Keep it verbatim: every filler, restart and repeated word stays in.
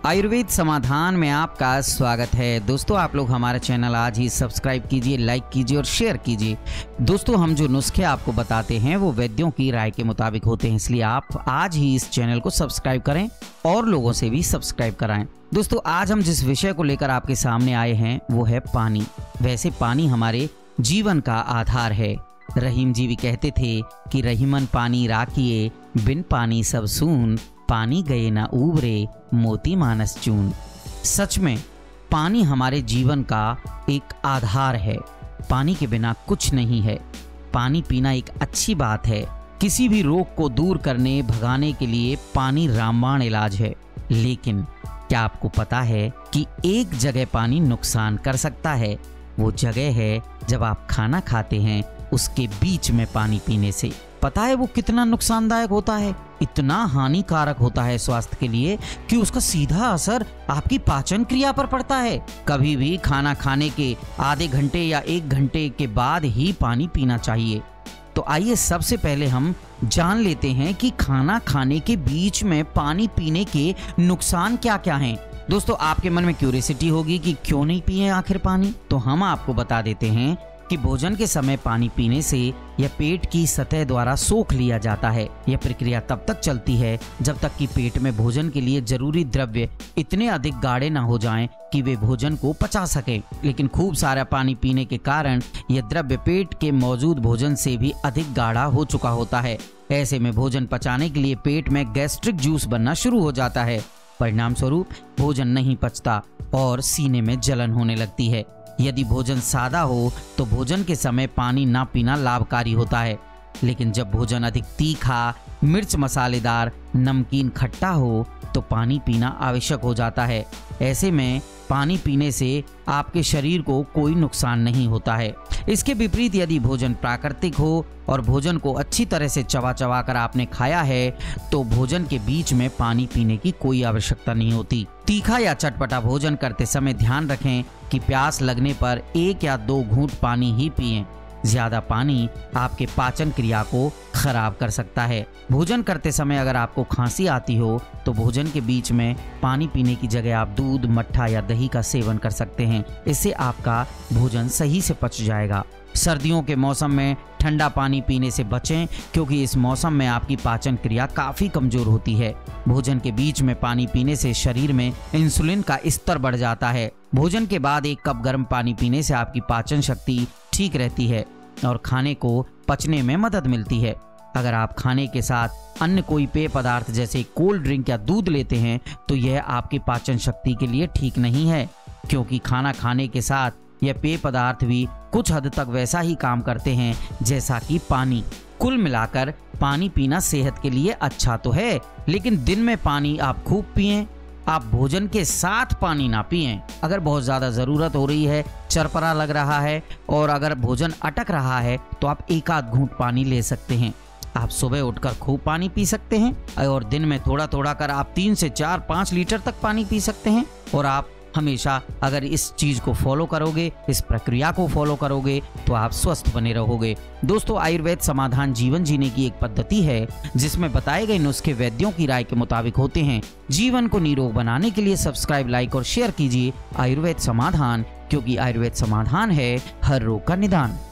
आयुर्वेद समाधान में आपका स्वागत है। दोस्तों, आप लोग हमारा चैनल आज ही सब्सक्राइब कीजिए, लाइक कीजिए और शेयर कीजिए। दोस्तों, हम जो नुस्खे आपको बताते हैं वो वैद्यों की राय के मुताबिक होते हैं, इसलिए आप आज ही इस चैनल को सब्सक्राइब करें और लोगों से भी सब्सक्राइब कराएं। दोस्तों, आज हम जिस विषय को लेकर आपके सामने आए हैं वो है पानी। वैसे पानी हमारे जीवन का आधार है। रहीम जी भी कहते थे कि रहीमन पानी राखिए, बिन पानी सब सून, पानी गए ना उबरे, मोती मानस चून। सच में पानी हमारे जीवन का एक आधार है। पानी के बिना कुछ नहीं है। पानी पीना एक अच्छी बात है। किसी भी रोग को दूर करने भगाने के लिए पानी रामबाण इलाज है। लेकिन क्या आपको पता है कि एक जगह पानी नुकसान कर सकता है? वो जगह है जब आप खाना खाते हैं उसके बीच में पानी पीने से। पता है वो कितना नुकसानदायक होता है? इतना हानिकारक होता है स्वास्थ्य के लिए कि उसका सीधा असर आपकी पाचन क्रिया पर पड़ता है। कभी भी खाना खाने के आधे घंटे या एक घंटे के बाद ही पानी पीना चाहिए। तो आइए सबसे पहले हम जान लेते हैं कि खाना खाने के बीच में पानी पीने के नुकसान क्या क्या हैं। दोस्तों, आपके मन में क्यूरियोसिटी होगी कि क्यों नहीं पिए आखिर पानी, तो हम आपको बता देते हैं कि भोजन के समय पानी पीने से यह पेट की सतह द्वारा सोख लिया जाता है। यह प्रक्रिया तब तक चलती है जब तक कि पेट में भोजन के लिए जरूरी द्रव्य इतने अधिक गाढ़े न हो जाएं कि वे भोजन को पचा सके। लेकिन खूब सारा पानी पीने के कारण यह द्रव्य पेट के मौजूद भोजन से भी अधिक गाढ़ा हो चुका होता है। ऐसे में भोजन पचाने के लिए पेट में गैस्ट्रिक जूस बनना शुरू हो जाता है। परिणाम स्वरूप भोजन नहीं पचता और सीने में जलन होने लगती है। यदि भोजन सादा हो तो भोजन के समय पानी ना पीना लाभकारी होता है। लेकिन जब भोजन अधिक तीखा, मिर्च मसालेदार, नमकीन, खट्टा हो तो पानी पीना आवश्यक हो जाता है। ऐसे में पानी पीने से आपके शरीर को कोई नुकसान नहीं होता है। इसके विपरीत यदि भोजन प्राकृतिक हो और भोजन को अच्छी तरह से चबा चबा कर आपने खाया है तो भोजन के बीच में पानी पीने की कोई आवश्यकता नहीं होती। तीखा या चटपटा भोजन करते समय ध्यान रखें कि प्यास लगने पर एक या दो घूंट पानी ही पिएं। ज्यादा पानी आपके पाचन क्रिया को खराब कर सकता है। भोजन करते समय अगर आपको खांसी आती हो तो भोजन के बीच में पानी पीने की जगह आप दूध, मट्ठा या दही का सेवन कर सकते हैं। इससे आपका भोजन सही से पच जाएगा। सर्दियों के मौसम में ठंडा पानी पीने से बचें क्योंकि इस मौसम में आपकी पाचन क्रिया काफ़ी कमज़ोर होती है। भोजन के बीच में पानी पीने से शरीर में इंसुलिन का स्तर बढ़ जाता है। भोजन के बाद एक कप गर्म पानी पीने से आपकी पाचन शक्ति ठीक रहती है और खाने को पचने में मदद मिलती है। अगर आप खाने के साथ अन्य कोई पेय पदार्थ जैसे कोल्ड ड्रिंक या दूध लेते हैं तो यह आपकी पाचन शक्ति के लिए ठीक नहीं है, क्योंकि खाना खाने के साथ यह पेय पदार्थ भी कुछ हद तक वैसा ही काम करते हैं जैसा कि पानी। कुल मिलाकर पानी पीना सेहत के लिए अच्छा तो है, लेकिन दिन में पानी आप खूब पिएं। आप भोजन के साथ पानी ना पिएं। अगर बहुत ज़्यादा ज़रूरत हो रही है, चरपरा लग रहा है और अगर भोजन अटक रहा है तो आप एक आध घूंट पानी ले सकते हैं। आप सुबह उठकर खूब पानी पी सकते हैं और दिन में थोड़ा थोड़ा कर आप तीन से चार पाँच लीटर तक पानी पी सकते हैं। और आप हमेशा अगर इस चीज़ को फॉलो करोगे, इस प्रक्रिया को फॉलो करोगे तो आप स्वस्थ बने रहोगे। दोस्तों, आयुर्वेद समाधान जीवन जीने की एक पद्धति है जिसमें बताए गए नुस्खे वैद्यों की राय के मुताबिक होते हैं। जीवन को निरोग बनाने के लिए सब्सक्राइब, लाइक और शेयर कीजिए आयुर्वेद समाधान, क्योंकि आयुर्वेद समाधान है हर रोग का निदान।